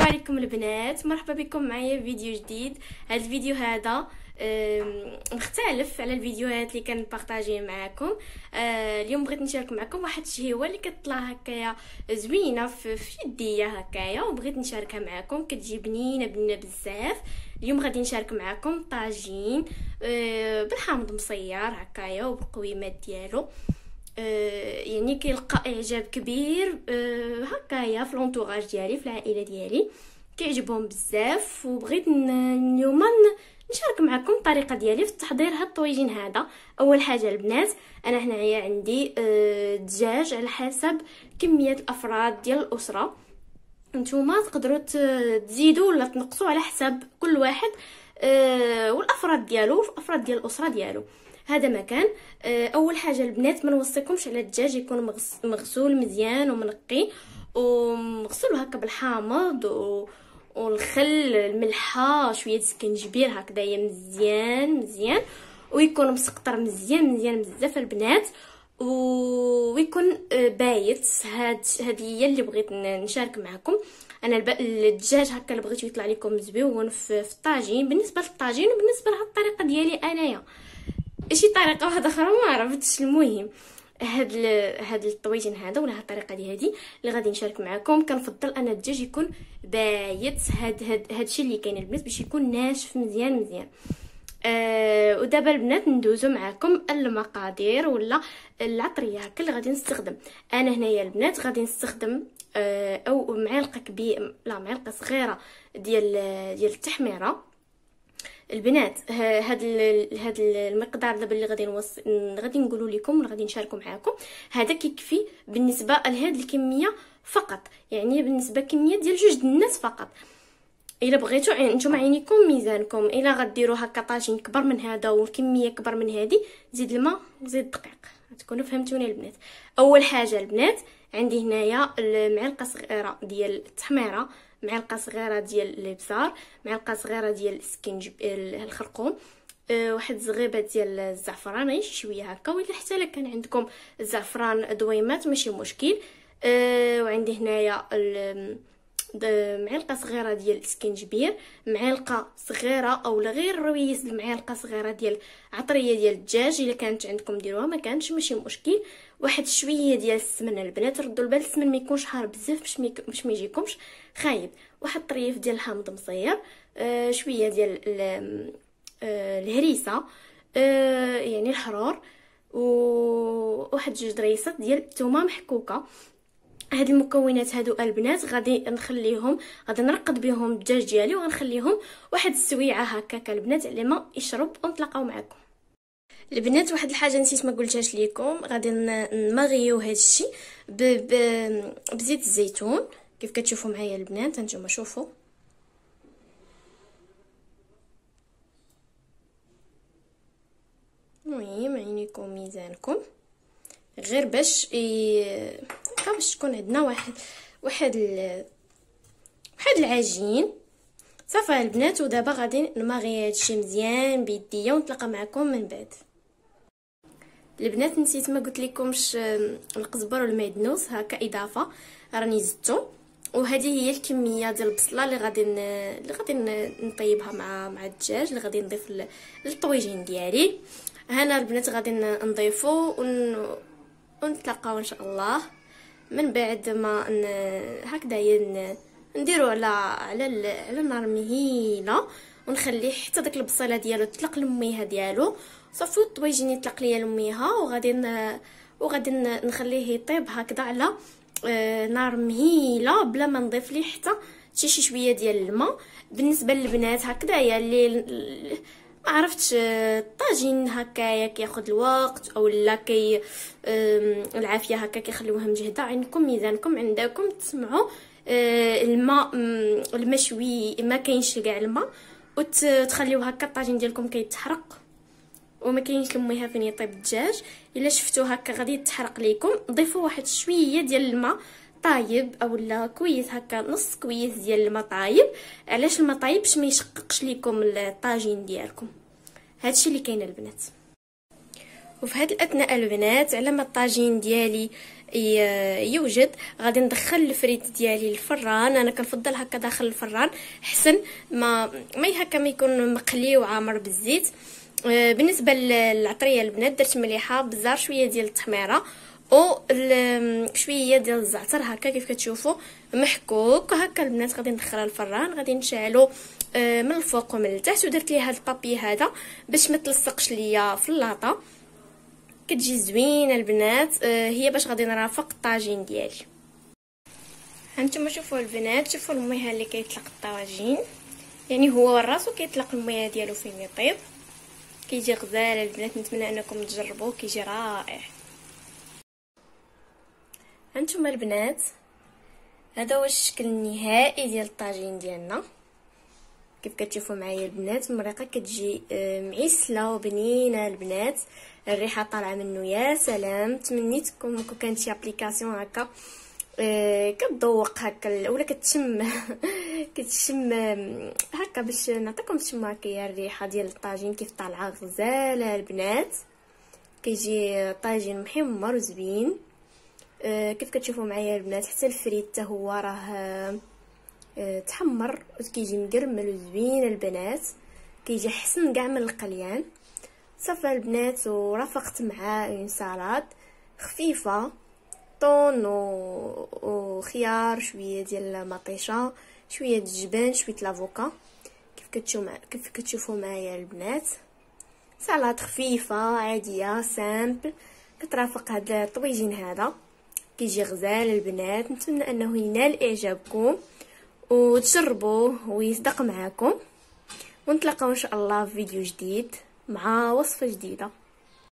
عليكم البنات، مرحبا بكم معايا في فيديو جديد. هذا الفيديو هذا مختلف على الفيديوهات اللي كنبارطاجي معكم. اليوم بغيت نشارك معكم واحد الشهيوه اللي كتطلع هكايا زوينه في يديا هكايا، وبغيت نشاركها معكم. كتجي بنينه بزاف. اليوم غادي نشارك معكم طاجين بالحامض مصير هكايا وبالقويمات ديالو. يعني كيلقى اعجاب كبير هكايا في لونطوراج ديالي، في العائله ديالي كيعجبهم بزاف. وبغيت اليوم نشارك معكم الطريقه ديالي في تحضير هاد الطويجين هذا. اول حاجه البنات، انا هنايا عندي دجاج على حسب كميه الافراد ديال الاسره. نتوما تقدروا تزيدوا ولا تنقصوا على حسب كل واحد والافراد ديالو، الافراد ديال الاسره ديالو. هذا مكان. اول حاجه البنات، ما نوصيكمش على الدجاج يكون مغسول مزيان ومنقي ومغسول هكا بالحامض والخل، الملحه، شويه السكنجبير هكذايا مزيان ويكون مسقطر مزيان بزاف البنات، ويكون بايت. هذه هي اللي بغيت نشارك معكم. انا الدجاج هكا اللي بغيت يطلع لكم زوين في الطاجين. بالنسبه للطاجين وبالنسبه لهاد الطريقه ديالي انايا، شي طريقه واحده اخرى ما عرفتش. المهم هاد الطويجين هذا ولا هاد الطريقه دي هذه اللي غادي نشارك معكم، كنفضل انا الدجاج يكون بايت. هادشي اللي كاين البنات باش يكون ناشف مزيان. ودابا البنات ندوزو معكم المقادير ولا العطريه هكا اللي غادي نستخدم. انا هنايا البنات غادي نستخدم او معلقه كبيره، لا معلقه صغيره ديال التحميره البنات. هاد المقدار دابا اللي غادي نقولوا لكم ولا غادي نشاركوا معكم، هذا كيكفي بالنسبه لهاد الكميه فقط. يعني بالنسبه كميه ديال جوج الناس فقط. الا بغيتوا نتوما عينيكم ميزانكم. الا غديروا هكا طاجين كبر من هذا والكميه كبر من هذه، زيد الماء وزيد الدقيق. تكونوا فهمتوني البنات. اول حاجه البنات، عندي هنايا معلقه صغيره ديال التحميره، معلقه صغيره ديال الابزار، معلقه صغيره ديال الخرقوم، واحد زغيبه ديال الزعفران، غير شويه هكا، ولا حتى الا كان عندكم الزعفران دويمات ماشي مشكل. وعندي هنايا معلقه صغيره ديال السكنجبير، معلقه صغيره او غير رويس معلقه صغيره ديال عطريه ديال الدجاج. الا كانت عندكم ديروها، ما كانش ماشي مشكل. واحد شويه ديال السمنه البنات، ردوا البال السمن ما يكونش حار بزاف باش ما يجيكمش خايب. واحد طريف ديال الحامض مصير، شويه ديال الهريسه، يعني الحرور، وواحد جوج دريسات ديال الثومه محكوكه. هاد المكونات هادو البنات غادي نرقد بهم الدجاج ديالي، وغنخليهم واحد السويعه هكاك البنات على ما يشرب، ونتلاقاو معكم البنات. واحد الحاجه نسيت ما قلتهاش لكم، غادي نمغيو هادشي بزيت الزيتون كيف كتشوفوا معايا البنات. هانتوما شوفوا، المهم عينيكم ميزانكم، غير باش تكون عندنا واحد العجين صافي البنات. ودابا غادي نماغي هادشي مزيان بيديا، ونتلاقى معكم من بعد البنات. نسيت ما قلت لكمش القزبر والمعدنوس هكا اضافه راني زدتو. وهذه هي الكميه ديال البصله اللي غادي نطيبها مع الدجاج اللي غادي نضيف للطويجين ديالي. هنا البنات غادي نضيفو ونتلاقاو ان شاء الله من بعد ما هكذايا نديرو على النار مهيله، ونخليه حتى داك البصله ديالو تطلق الميها ديالو صافي. الطويجين يطلق ليا الميها، وغادي نخليه يطيب هكذا على نار مهيله بلا ما نضيف ليه حتى شي شويه ديال الماء. بالنسبه للبنات هكذايا اللي ما عرفتش الطاجين هكايا كياخذ الوقت او لا العافيه هكا كيخليوها مجهده، عندكم ميزانكم عندكم تسمعوا الماء المشوي ما كاينش كاع الماء، وتخليو هكا الطاجين ديالكم كيتحرق وما كاينش الميها فين يطيب الدجاج. الا شفتوا هكا غادي يتحرق ليكم، ضيفوا واحد شويه ديال الماء طايب او لا كويس هكا، نص كويس ديال الماء طايب. علاش الماء طايب؟ باش ما يشققش لكم الطاجين ديالكم. هادشي اللي كاين البنات. وفي هاد الاثناء البنات، على ما الطاجين ديالي يوجد. غادي ندخل الفريت ديالي للفران. انا كنفضل هكا داخل الفران حسن ما هكا ما يكون مقلي وعامر بالزيت. بالنسبه للعطريه البنات درت مليحه بزاف، شويه ديال التحميره او شويه ديال الزعتر هكا كيف كتشوفوا محكوك هكا البنات. غادي ندخلها للفران، غادي نشعلو من الفوق ومن التحت، ودرت ليه هذا البابي هذا باش ما تلصقش ليا في اللاطه. كتجي زوينه البنات. هي باش غادي نرافق الطاجين ديالي. هانتوما شوفوا البنات، شوفوا المياه اللي كيطلق الطاجين، يعني هو راسو كيطلق المياه ديالو فين يطيب. كيجي غزال البنات، نتمنى انكم تجربوه، كيجي رائع. هانتوما البنات هذا هو الشكل النهائي ديال الطاجين ديالنا. كيف كتشوفوا معايا البنات المريقه كتجي معسله وبنينه البنات، الريحه طالعه منه يا سلام. تمنيتكم كون كانت شي ابليكاسيون هكا كتذوق هكا ولا كتشم كتشم هكا باش نعطيكم تشموا هكا الريحه ديال الطاجين كيف طالعه غزاله البنات. كيجي طاجين محمر وزوين. كيف كتشوفوا معايا البنات حتى الفريت حتى هو راه تحمر وكيجي مقرمل وزوين البنات، كيجي حسن كاع من القليان. صافي البنات ورافقت مع اون سالاد خفيفه، طون وخيار، شويه ديال المطيشه، شويه الجبن، شويه لافوكا. كيف كتشوفوا معايا البنات سالاد خفيفه عاديه سامبل كترافق هذا الطويجين هذا. كيجي غزال البنات، نتمنى انه ينال اعجابكم وتجربوه ويصدق معاكم، ونتلاقاو ان شاء الله في فيديو جديد مع وصفه جديده.